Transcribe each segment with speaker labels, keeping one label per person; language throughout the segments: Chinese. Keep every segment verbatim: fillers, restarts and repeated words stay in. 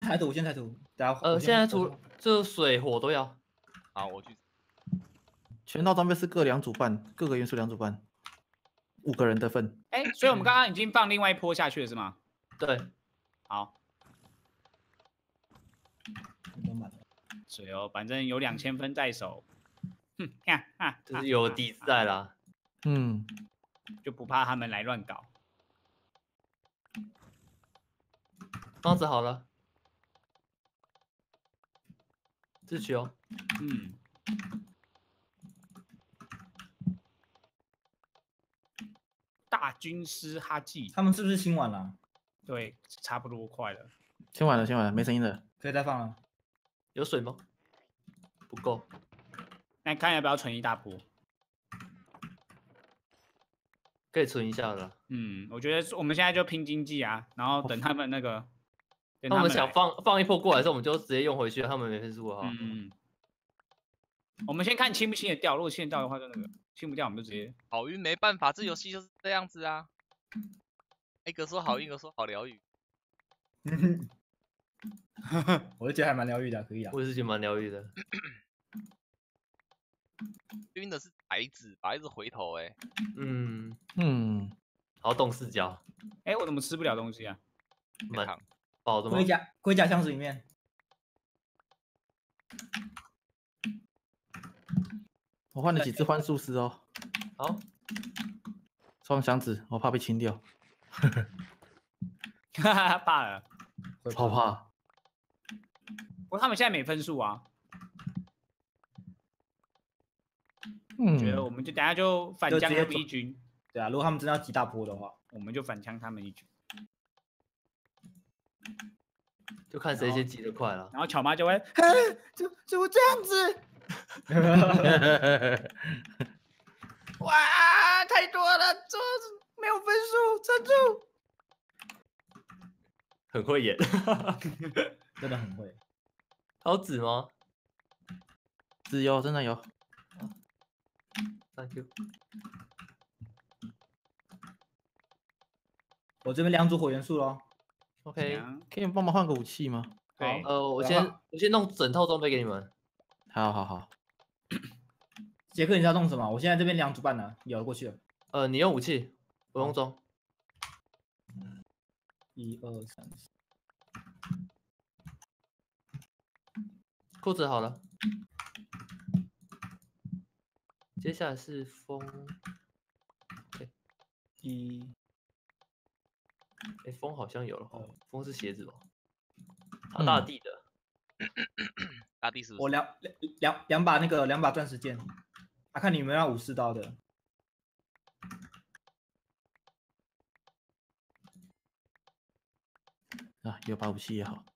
Speaker 1: 抬头，我先抬头。等下
Speaker 2: 呃，现在除就水火都要。
Speaker 3: 好，我去。
Speaker 4: 全套装备是各两组半，各个元素两组半，五个人的份。
Speaker 5: 哎，所以我们刚刚已经放另外一波下去了，是吗？
Speaker 2: 对。
Speaker 5: 好。水哦，反正有两千分在手。哼，哈哈，
Speaker 2: 就是有底子在啦。
Speaker 4: 嗯，
Speaker 5: 就不怕他们来乱搞。
Speaker 2: 房子好了，自取哦。
Speaker 5: 嗯。大军师哈记，
Speaker 1: 他们是不是清完了？
Speaker 5: 对，差不多快了。
Speaker 4: 清完了，清完了，没声音了，
Speaker 1: 可以再放了。
Speaker 2: 有水吗？不够。
Speaker 5: 那看要不要存一大波？
Speaker 2: 可以存一下了。
Speaker 5: 嗯，我觉得我们现在就拼经济啊，然后等他们那个。
Speaker 2: 他们想放放一波过来的时候，我们就直接用回去，他们没分数哈。
Speaker 5: 嗯，我们先看清不清得掉，如果清得掉的话，就那个清不掉，我们就直接。
Speaker 3: 好运没办法，这游戏就是这样子啊。一个说好运，一个说好疗愈。
Speaker 1: 我就觉得还蛮疗愈的，可以啊。
Speaker 2: 我也是觉得蛮疗愈的。
Speaker 3: 晕的是白子，白子回头哎、欸。
Speaker 2: 嗯
Speaker 4: 嗯，
Speaker 2: 好动视角。
Speaker 5: 哎、欸，我怎么吃不了东西啊？
Speaker 2: 蛮饱的吗？
Speaker 1: 盔甲盔甲箱子里面。
Speaker 4: 我换了几只幻术师哦。
Speaker 2: 好。
Speaker 4: 装箱子，我怕被清掉。
Speaker 5: 哈哈，怕了。
Speaker 4: 超怕。
Speaker 5: 不过他们现在没分数啊。
Speaker 4: 嗯，
Speaker 5: 觉得我们就等下就反将他们一军。
Speaker 1: 对啊，如果他们真的要击大波的话，
Speaker 5: 我们就反枪他们一军。
Speaker 2: 就看谁先击得快了。
Speaker 5: 然后巧妈就会，怎怎么这样子？哇，太多了，这没有分数，撑住。
Speaker 2: 很会演，
Speaker 1: 真的很会。
Speaker 2: 还有纸吗？
Speaker 4: 纸有，真的有。
Speaker 2: Thank you。
Speaker 4: 我这边两组火元素咯。
Speaker 2: OK，
Speaker 4: 可以帮忙换个武器吗？
Speaker 5: 对，
Speaker 2: 呃，我先我先弄整套装备给你们。
Speaker 4: 好好好。
Speaker 1: 杰克，你要弄什么？我现在这边两组半呢，有过去了。
Speaker 2: 呃，你用武器，我用装。
Speaker 1: 一二三四。
Speaker 2: 裤子好了。接下来是风。对。
Speaker 1: 一。
Speaker 2: 哎，风好像有了哈，风是鞋子吧？他大地的。
Speaker 3: 大地是不是？
Speaker 1: 我两两两两把那个两把钻石剑，啊，看你们要武士刀的。
Speaker 4: 啊，有把武器也好。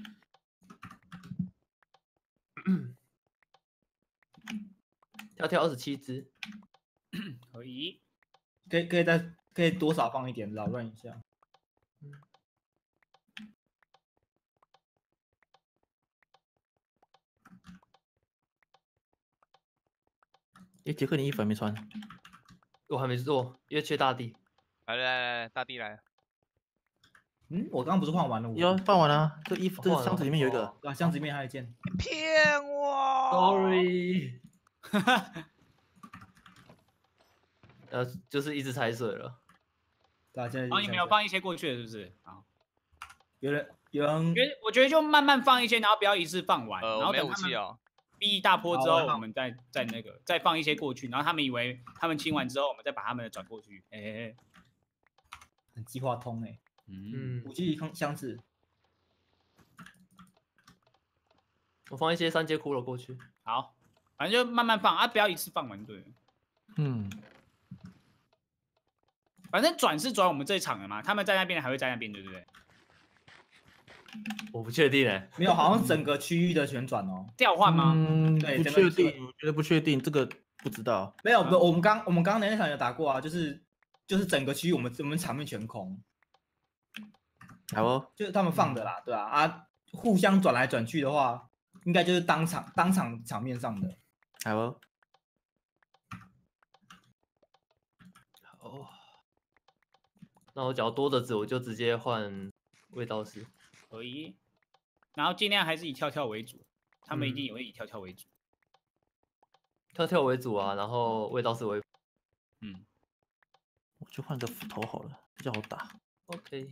Speaker 2: 跳跳二十七只，
Speaker 5: 可以，
Speaker 1: 可以可以再可以多少放一点，扰乱一下。
Speaker 2: 嗯。
Speaker 4: 哎，杰克，你衣服还没穿？
Speaker 2: 我还没做，因为缺大地。
Speaker 3: 来来来，大地来。
Speaker 1: 嗯，我刚刚不是换完了？
Speaker 4: 有换完了，这衣服这个箱子里面有一个，
Speaker 1: 啊，箱子里面还有一件。
Speaker 3: 骗我
Speaker 2: ！Sorry。呃，就是一直踩水了。
Speaker 1: 对啊，现在。
Speaker 5: 然后你们有放一些过去的，是不是？啊。
Speaker 1: 有人有人。
Speaker 5: 我觉得我觉得就慢慢放一些，然后不要一次放完。
Speaker 3: 呃，
Speaker 5: 然后
Speaker 3: 没有武器哦。
Speaker 5: 逼一大波之后，我们再再那个再放一些过去，然后他们以为他们清完之后，我们再把他们的转过去。哎、欸，
Speaker 1: 很计划通哎、欸。
Speaker 5: 嗯，
Speaker 1: 武器箱子，
Speaker 2: 我放一些三阶骷髅过去。
Speaker 5: 好，反正就慢慢放啊，不要一次放完对。
Speaker 4: 嗯，
Speaker 5: 反正转是转我们这一场的嘛，他们在那边还会在那边，对不对？
Speaker 2: 我不确定哎，
Speaker 1: 没有，好像整个区域的旋转哦。
Speaker 5: 调换吗？
Speaker 4: 嗯，
Speaker 1: 对，
Speaker 4: 不确定，我觉得不确定，这个不知道。
Speaker 1: 没有，不，我们刚我们刚刚那场有打过啊，就是就是整个区域我们我们场面全空。
Speaker 4: 好哦，
Speaker 1: 就是他们放的啦，对吧？啊？啊，互相转来转去的话，应该就是当场当场场面上的。
Speaker 4: 好哦，
Speaker 2: 好，那我只要多的纸，我就直接换味道师。
Speaker 5: 可以。 然后尽量还是以跳跳为主，他们一定也会以跳跳为主。
Speaker 2: 跳跳为主啊，然后味道是为辅。
Speaker 5: 嗯，
Speaker 4: 我就换个斧头好了，比较好打。
Speaker 2: OK，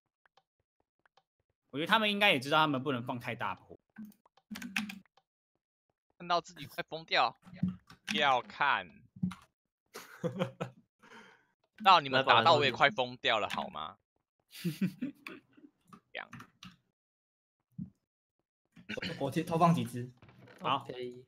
Speaker 5: 我觉得他们应该也知道他们不能放太大坡。
Speaker 3: 看到自己快疯掉，要看。到你们打到我也快疯掉了，好吗？这样。
Speaker 1: 我先投放几只。
Speaker 5: 好
Speaker 2: ，OK，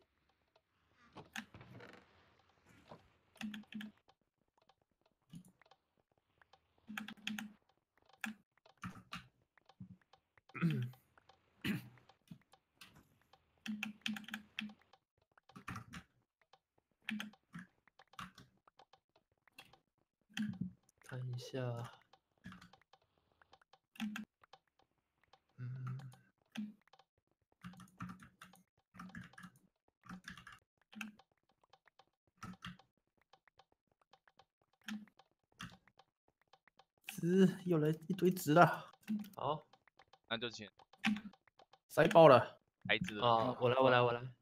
Speaker 2: 看一下，嗯，
Speaker 4: 值又来一堆值了，
Speaker 2: 好
Speaker 3: 那就请
Speaker 4: 塞爆了。
Speaker 3: 孩子了。
Speaker 2: 啊，我来，我来，我来，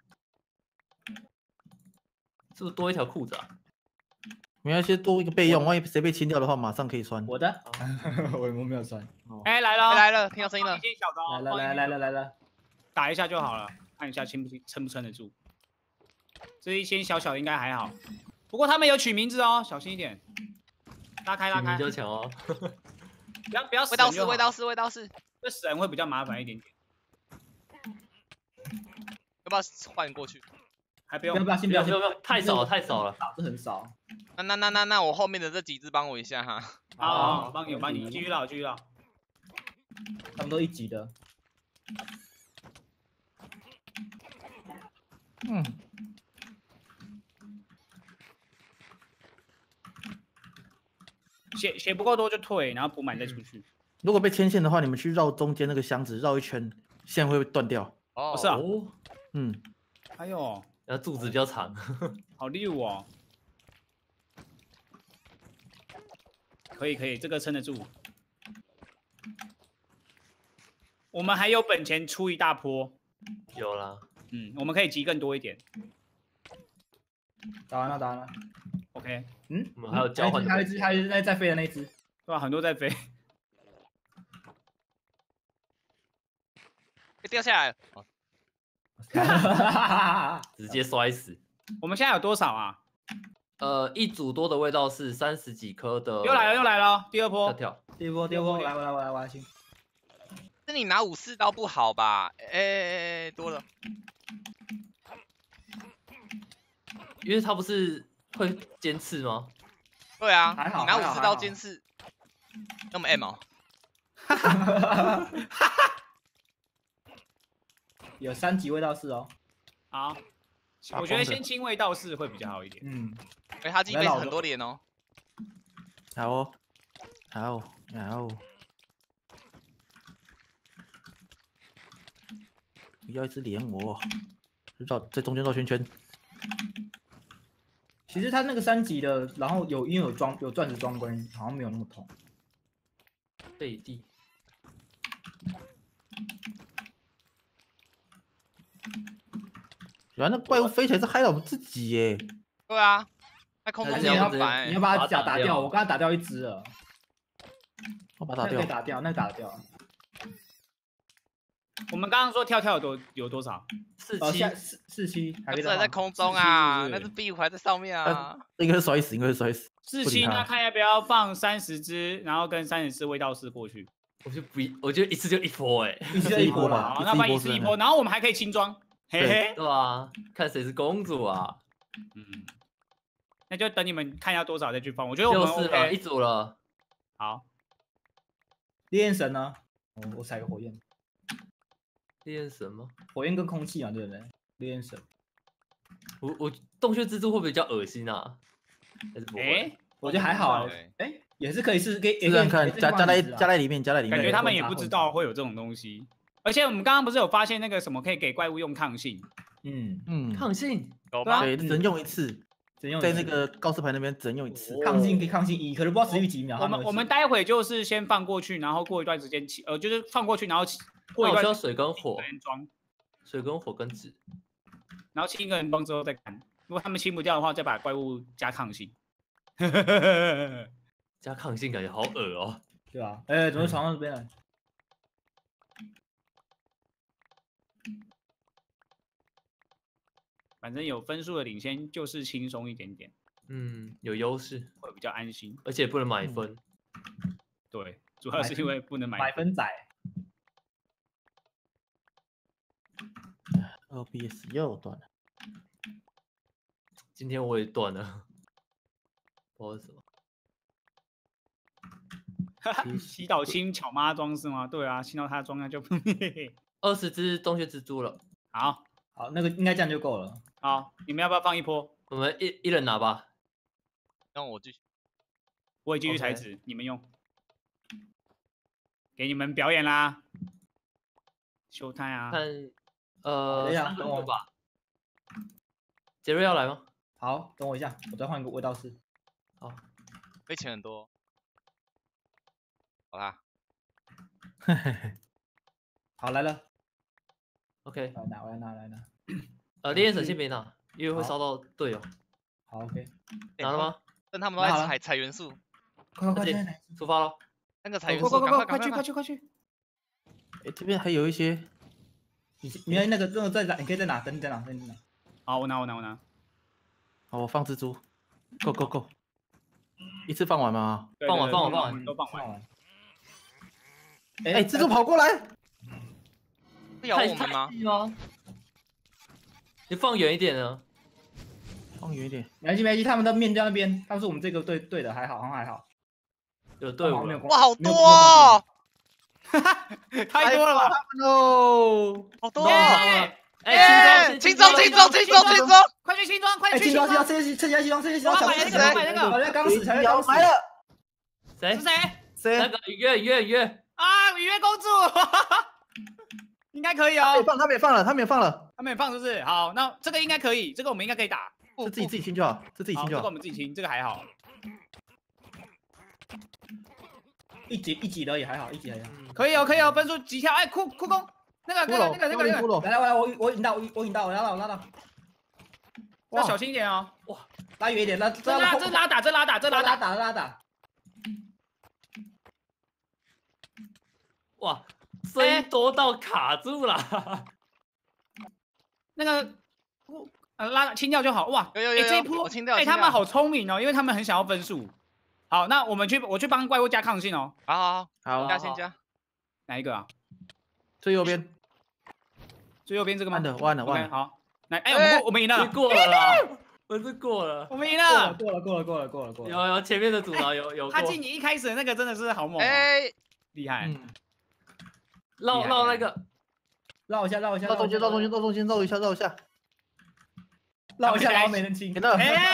Speaker 2: 是不是多一条裤子啊？
Speaker 4: 没关系，多一个备用，万一谁被清掉的话，马上可以穿。
Speaker 1: 我的，我我没有穿。
Speaker 4: 哦，
Speaker 5: 哎，来了，
Speaker 3: 来了，听到声音了
Speaker 5: 放一。些小的哦，
Speaker 1: 来了来了来了来了，
Speaker 5: 打一下就好了，看一下撑不撑不撑得住。这一些小小的应该还好，不过他们有取名字哦，小心一点。拉开拉开，
Speaker 2: 取名就强哦。
Speaker 5: 不要不要死
Speaker 3: 味道是，
Speaker 5: 人就好
Speaker 3: 味道是，味道是。
Speaker 5: 这死人会比较麻烦一点点，
Speaker 3: 要不要换过去？
Speaker 5: 还不用
Speaker 1: 不要不要先不要先
Speaker 2: 没有没有没有，太少了太少了。
Speaker 1: 少，这很少。
Speaker 3: 那那那那那我后面的这几只帮我一下哈。
Speaker 5: 好好，我帮你我帮你继续绕继续绕。
Speaker 1: 他们都一级的。
Speaker 4: 嗯，
Speaker 5: 血血不够多就退，然后补满再出去。
Speaker 4: 如果被牵线的话，你们去绕中间那个箱子，绕一圈，线会断掉。
Speaker 3: 哦
Speaker 5: 不是啊
Speaker 2: 哦，
Speaker 4: 嗯，
Speaker 5: 哎呦，
Speaker 2: 然后柱子比较长。
Speaker 5: 好溜哦！可以可以，这个撑得住。我们还有本钱出一大波，
Speaker 2: 有啦，
Speaker 5: 嗯，我们可以集更多一点。
Speaker 1: 打完了打完了。
Speaker 5: OK，
Speaker 1: 嗯，
Speaker 2: 我们还有交换的
Speaker 1: 还有一只还有一只那在飞的那一只。
Speaker 5: 对吧？很多在飞。
Speaker 3: 被掉下来了。哦
Speaker 2: 直接摔死。
Speaker 5: 我们现在有多少啊？
Speaker 2: 呃，一组多的味道是三十几颗的。
Speaker 5: 又来了又来了，第二
Speaker 2: 跳
Speaker 5: 波。
Speaker 2: 跳。
Speaker 1: 第一波第二波，来我来我来我来行。
Speaker 3: 是你拿武士刀不好吧？哎哎哎，多了。
Speaker 2: 因为它不是会尖刺吗？
Speaker 3: 对啊，
Speaker 1: 还好
Speaker 3: 你拿武士刀
Speaker 1: 还好还好
Speaker 3: 尖刺，那么 M 哦。
Speaker 1: 有三级味道是哦。
Speaker 5: 好，
Speaker 4: 打
Speaker 5: 我觉得
Speaker 4: 光的
Speaker 5: 先清味道是会比较好一点。
Speaker 1: 嗯，
Speaker 3: 哎，他这一辈子很多连哦。
Speaker 4: 好哦，好好，不要一直连我，绕在中间绕圈圈。
Speaker 1: 其实他那个三级的，然后有因为有装有钻石装关，好像没有那么痛。
Speaker 2: 背地。
Speaker 4: 原来那怪物飞起来是害到我们自己耶！
Speaker 3: 对啊，在空中
Speaker 1: 你要
Speaker 3: 也很烦欸。
Speaker 1: 你要把它
Speaker 2: 把它打掉
Speaker 1: 打打掉，我刚才打掉一只了，
Speaker 4: 我把它打掉。
Speaker 1: 那个可以打掉，那个打得掉。
Speaker 5: 我们刚刚说跳跳有多有多少？
Speaker 1: 哦，
Speaker 2: 四七
Speaker 1: 现在四四七还
Speaker 3: 那只
Speaker 1: 可以再放
Speaker 3: 还在空中
Speaker 5: 四七
Speaker 3: 啊，
Speaker 5: 是不是
Speaker 3: 那只 B 五还在上面啊。
Speaker 4: 应该是摔死，应该是摔死。
Speaker 5: 四七，
Speaker 4: 不理他
Speaker 5: 那看要不要放三十只，然后跟三十只味道师过去。
Speaker 2: 我就不，我觉得一次就一波哎、
Speaker 1: 一次一波吧。
Speaker 5: 好，
Speaker 4: 一次
Speaker 5: 那不然
Speaker 4: 一波是那
Speaker 5: 一次一波，然后我们还可以轻装，嘿嘿。
Speaker 2: 对啊，看谁是公主啊，
Speaker 5: 嗯，那就等你们看要多少再去放。我觉得我们
Speaker 2: 就是了，一
Speaker 5: OK。
Speaker 2: 组了。
Speaker 5: 好，
Speaker 1: 烈焰神呢？我我踩个火焰，
Speaker 2: 烈焰神吗？
Speaker 1: 火焰跟空气嘛，对不对？烈焰神，
Speaker 2: 我我洞穴蜘蛛会不会比较恶心啊？还是不会？
Speaker 5: 哎，
Speaker 1: 我觉得还好啊
Speaker 3: 对。
Speaker 1: 哎，也是可以试试，给也可以
Speaker 4: 试试看，
Speaker 1: 也可以
Speaker 4: 加加在
Speaker 1: 放几只啊
Speaker 4: 加在里面，加在里面。
Speaker 5: 感觉他们也
Speaker 1: 混杂
Speaker 5: 不知道会有这种东西。而且我们刚刚不是有发现那个什么可以给怪物用抗性？
Speaker 1: 嗯，
Speaker 4: 嗯，
Speaker 2: 抗性
Speaker 3: 有吗？
Speaker 4: 对，只能用一次，
Speaker 1: 只用
Speaker 4: 在那个告示牌那边只能用一次。
Speaker 1: 抗性可以抗性一，可是不知道持续几秒。
Speaker 5: 我们我们待会就是先放过去，然后过一段时间清，呃，就是放过去，然后清过一段
Speaker 2: 那我需要水跟火
Speaker 5: 一个，人装，
Speaker 2: 水跟火跟纸。
Speaker 5: 然后清一个人装之后再砍。如果他们清不掉的话，再把怪物加抗性。
Speaker 2: 加抗性感觉好恶哦。
Speaker 1: 对吧？哎，怎么闯到这边来？
Speaker 5: 反正有分数的领先就是轻松一点点，
Speaker 2: 嗯，有优势，
Speaker 5: 会比较安心。
Speaker 2: 而且不能买分。
Speaker 5: 对，主要是因为不能买
Speaker 1: 买分仔，
Speaker 4: O B S 又断了。
Speaker 2: 今天我也断了，不知道为什么。
Speaker 5: 洗澡清巧妈装是吗？对啊，清到他装那就
Speaker 2: 二十只洞穴蜘蛛了，
Speaker 5: 好
Speaker 1: 好，那个应该这样就够了。
Speaker 5: 好，你们要不要放一波？
Speaker 2: 我们一一人拿吧。
Speaker 3: 让我继续。
Speaker 5: 我也继续
Speaker 2: OK
Speaker 5: 裁纸，你们用，给你们表演啦，秀泰啊，
Speaker 2: 看，呃，
Speaker 1: 等一下
Speaker 2: 三
Speaker 1: 等我
Speaker 2: 个吧。杰瑞要来吗？
Speaker 1: 好，等我一下，我再换一个味道室。
Speaker 2: 好，
Speaker 3: 被钱很多。好啦，
Speaker 1: 好，来了，
Speaker 2: OK，
Speaker 1: 我来拿，我来拿，来拿。
Speaker 2: 呃，烈焰神先别拿，因为会烧到队友。
Speaker 1: 好 OK，
Speaker 2: 拿了吗？
Speaker 3: 但他们都
Speaker 1: 拿好了
Speaker 3: 在采采元素，
Speaker 1: 快快快，
Speaker 2: 而且
Speaker 1: 现在来。
Speaker 2: 出发了。
Speaker 3: 那个采元
Speaker 5: 快
Speaker 3: 素，
Speaker 5: 快快快去
Speaker 3: 赶快赶快
Speaker 5: 快去快去！
Speaker 4: 哎，这边还有一些，
Speaker 1: 你你要那个那个再拿，你可以再拿，等你再拿，等你再拿。
Speaker 5: 好，我拿我拿我拿，
Speaker 4: 好，我放蜘蛛，Go Go Go，一次放完吗？
Speaker 5: 对
Speaker 2: 放完
Speaker 5: 对对
Speaker 2: 放完放完
Speaker 5: 都放完。
Speaker 1: 完。
Speaker 4: 哎，蜘蛛跑过来，
Speaker 3: 不咬我们吗？
Speaker 2: 太细吗？你放远一点呢。
Speaker 4: 放远一点。
Speaker 1: 没关系没关系，他们的面在那边，他们是我们这个队队的，还好好像还好。
Speaker 2: 有队伍了。
Speaker 1: 没有关
Speaker 3: 哇，好多
Speaker 1: 没有
Speaker 3: 哦，
Speaker 5: 太多了吧？
Speaker 4: 哦，
Speaker 3: 好多
Speaker 2: 耶
Speaker 3: 哦！
Speaker 2: 哎，
Speaker 3: 耶，
Speaker 2: 轻
Speaker 3: 轻装轻装轻装轻装，
Speaker 5: 快去新装，快
Speaker 1: 哎，
Speaker 5: 去新
Speaker 1: 新装新装，
Speaker 5: 装！
Speaker 1: 趁趁趁新装，趁新装，
Speaker 5: 我要买那个
Speaker 1: 小
Speaker 5: 我要买那个
Speaker 1: 小月刚死，小月刚死，
Speaker 4: 来了，
Speaker 2: 谁
Speaker 5: 是？谁
Speaker 2: 那
Speaker 4: 谁？
Speaker 2: 个雨月雨月雨月，
Speaker 5: 啊？雨月公主，应该可以哦。
Speaker 4: 他没放，他没放了，他没放了，
Speaker 5: 他们也放是不是？好，那这个应该可以，这个我们应该可以打。
Speaker 4: 是自己自己清就好，是自己
Speaker 5: 好，这个我
Speaker 4: 清就好。
Speaker 5: 们自己清，这个还好。
Speaker 1: 一级一级的也还好，一级还好。
Speaker 5: 可以哦，可以哦，分数几跳？哎，酷酷工，那个
Speaker 4: 骷髅，
Speaker 5: 那个那个那个那个，
Speaker 4: 骷髅，
Speaker 1: 来来来，我我引到我我引到我拉到我拉到，
Speaker 5: 要小心一点哦。
Speaker 1: 拉远一点，拉
Speaker 5: 这拉这拉打，这拉打，这拉
Speaker 1: 拉
Speaker 5: 打。
Speaker 1: 打拉打。
Speaker 2: 哇，声音多到卡住了。
Speaker 5: 那个，呃，拉清掉就好。哇，
Speaker 3: 有有有有
Speaker 5: 哎这一波
Speaker 3: 我清掉
Speaker 5: 哎，
Speaker 3: 清掉
Speaker 5: 他们好聪明哦，因为他们很想要分数。好，那我们去，我去帮怪物加抗性哦。
Speaker 3: 好好好，
Speaker 4: 好，
Speaker 3: 加先加。
Speaker 5: 哪一个啊？
Speaker 4: 最右边，
Speaker 5: 最右边这个吗？
Speaker 4: 弯的弯的弯
Speaker 5: OK，
Speaker 4: 的，
Speaker 5: 好，来，哎，我们过，我们赢
Speaker 2: 是
Speaker 5: 了，
Speaker 2: 过了啦，我是过了。
Speaker 5: 我们赢
Speaker 1: 过了
Speaker 5: 了。
Speaker 1: 过了过了过了过了过了。
Speaker 2: 有有前面的阻挠有有过
Speaker 5: 他进，你一开始的那个真的是好猛哦，
Speaker 3: 哎，
Speaker 5: 厉害。
Speaker 4: 嗯，
Speaker 2: 绕绕那个
Speaker 1: 绕一下绕一下
Speaker 4: 绕中间，绕中间，绕中间，绕一下，绕一下，
Speaker 1: 绕一下，然后没人清
Speaker 4: 给。到，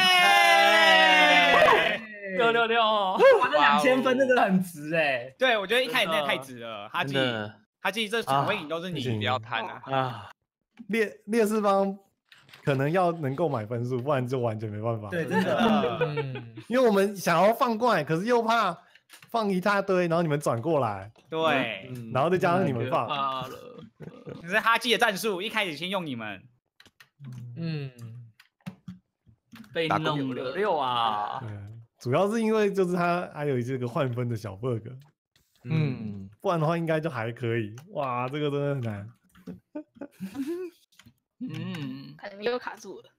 Speaker 5: 哎，
Speaker 2: 六六六哦。
Speaker 1: 哇，这两千分真的很值哎。
Speaker 5: 对，我觉得一开始那
Speaker 2: 真的
Speaker 5: 个太值了，哈记，
Speaker 4: 真的
Speaker 5: 哈记这场会赢都是你。
Speaker 6: 不行
Speaker 3: 不要贪啊！
Speaker 4: 啊，
Speaker 6: 劣劣势方可能要能够买分数，不然就完全没办法。
Speaker 1: 对，真的。
Speaker 2: 嗯，
Speaker 6: 因为我们想要放怪，可是又怕放一大堆，然后你们转过来，
Speaker 5: 对，
Speaker 2: 嗯
Speaker 6: 然后再加上你们放，
Speaker 2: 怕了。
Speaker 5: 这是哈记的战术，一开始先用你们。
Speaker 2: 嗯，被
Speaker 7: 打过
Speaker 2: 弄了六啊。
Speaker 6: 嗯，主要是因为就是它还有这个换分的小 bug，
Speaker 4: 嗯，
Speaker 6: 不然的话应该就还可以。哇，这个真的很难。
Speaker 2: 嗯
Speaker 8: 可能又卡住了。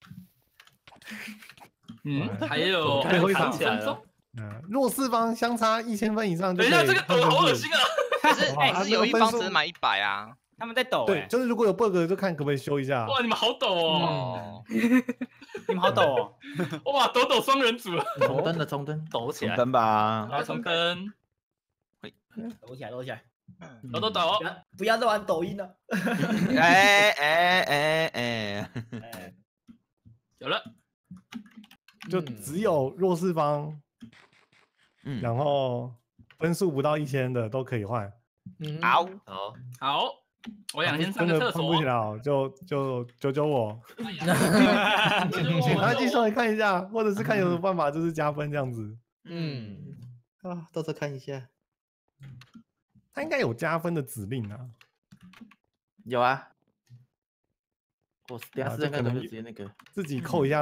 Speaker 2: 嗯，还有
Speaker 6: 最后一场
Speaker 2: 起来了。
Speaker 6: 嗯，弱势方相差一千分以上就
Speaker 2: 等一下，这个
Speaker 6: 可以换分数，
Speaker 2: 呃好恶心啊！
Speaker 3: 可是
Speaker 6: 哇
Speaker 3: 可是有一
Speaker 6: 那个分数
Speaker 3: 方只能买一百啊。
Speaker 5: 他们在抖
Speaker 6: 对，
Speaker 5: 哎，
Speaker 6: 就是如果有 bug 就看可不可以修一下。
Speaker 2: 哇，你们好陡哦！
Speaker 3: 哦，
Speaker 5: 你们好抖哦。
Speaker 2: 哇，抖抖双人组了，
Speaker 4: 重登的重登，
Speaker 2: 抖起来，
Speaker 7: 重登吧，
Speaker 2: 来重登，
Speaker 1: 抖起来抖起来，
Speaker 2: 抖抖抖
Speaker 1: 不。要不要再玩抖音了。
Speaker 7: 哎哎哎哎，
Speaker 1: 哎，
Speaker 2: 有了，
Speaker 6: 就只有弱势方，
Speaker 7: 嗯，
Speaker 6: 然后分数不到一千的都可以换。
Speaker 7: 好，
Speaker 2: 好，好，我想先上
Speaker 6: 真
Speaker 2: 个厕所
Speaker 6: 的换不起。来哦，就就救救我，
Speaker 2: 请
Speaker 6: 请他去稍微看一下，或者是看有什么办法，就是加分这样子。
Speaker 4: 嗯，啊，到这看一下，
Speaker 6: 他应该有加分的指令啊。
Speaker 4: 有啊，我等下
Speaker 6: 啊
Speaker 4: 试试看能不能
Speaker 6: 这可能
Speaker 4: 直接那个。
Speaker 6: 自己扣一下